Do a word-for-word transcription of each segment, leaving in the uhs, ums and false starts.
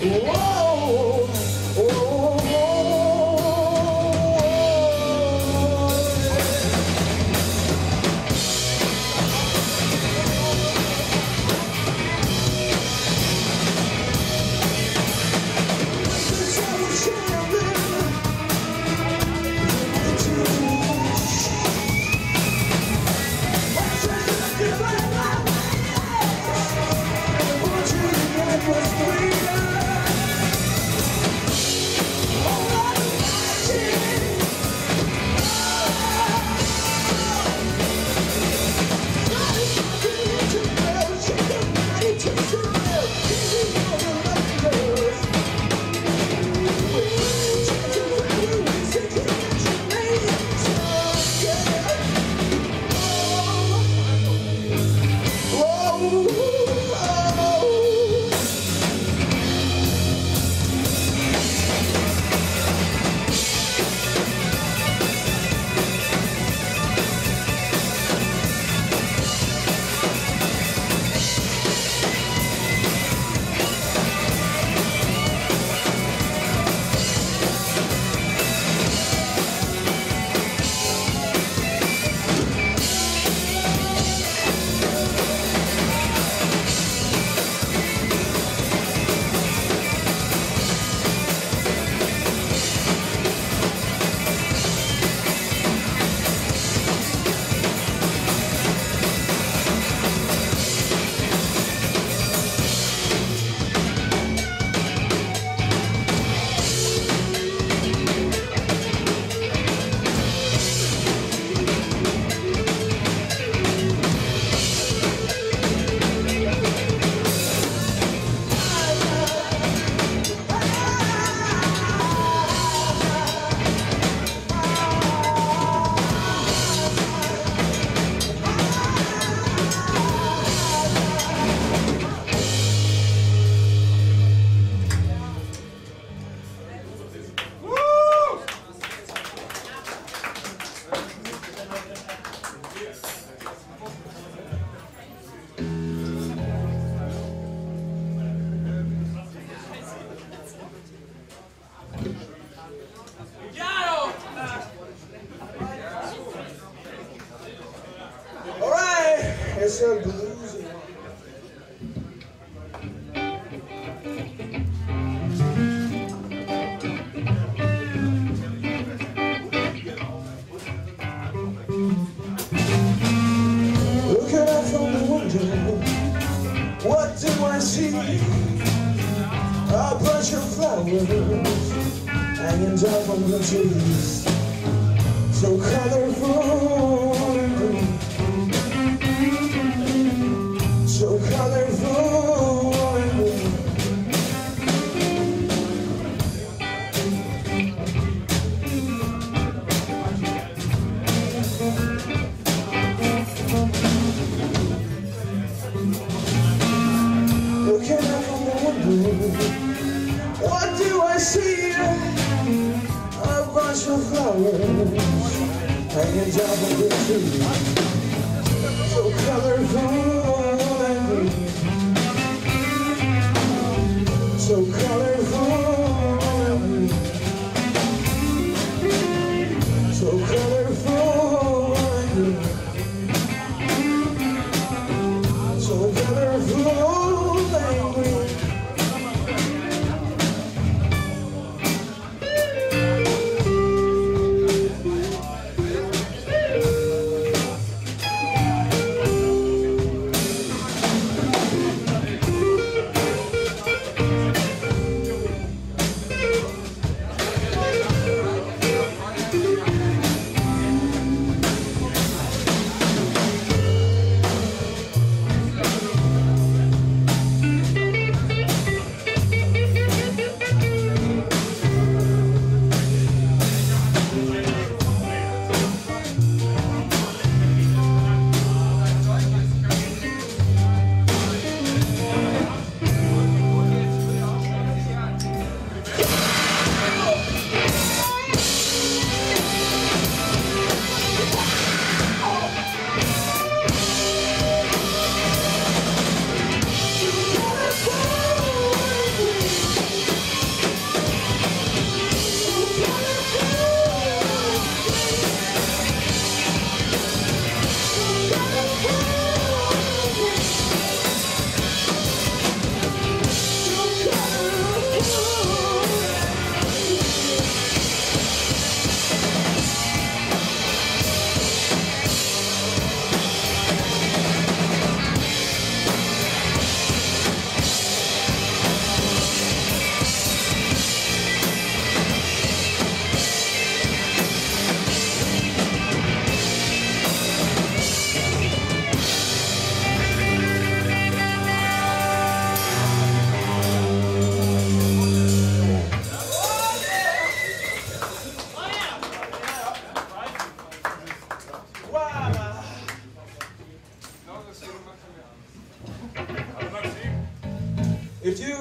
It's a blues. Looking out from the window, what do I see? A bunch of flowers hanging down from the trees, so colorful and green. So colorful and green. Looking out from the window, what do I see? A bunch of flowers hanging down from the tree, so colorful. So colorful and green. So colorful and green. So colorful and green.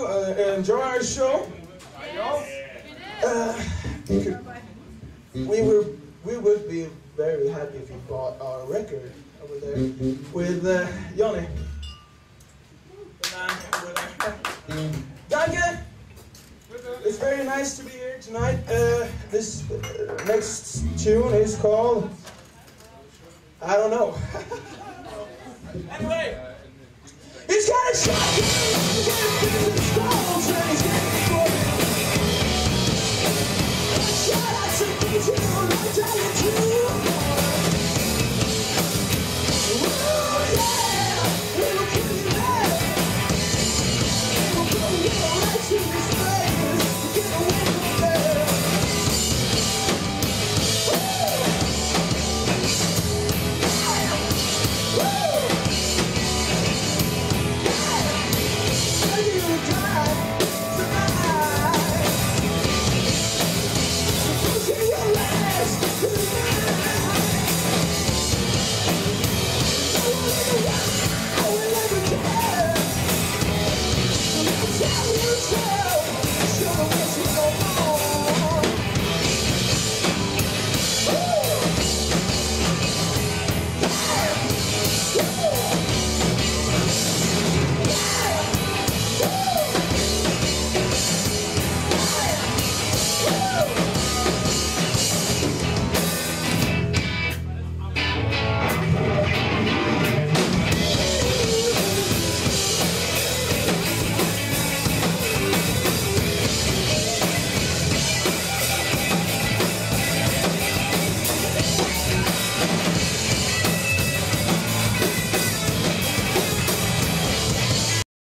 you uh, enjoy our show? Uh, we were we would be very happy if you bought our record over there with uh, Johnny. Danke! It's very nice to be here tonight. Uh, this uh, next tune is called I don't know. Anyway, he's got a shotgun, he's got a business stones, and he's getting bored. Shout out to D J, I'll tell you too. Ooh, yeah, it'll kill you there. It'll blow you right to this place. Get away from there. I will never care. Tell you so.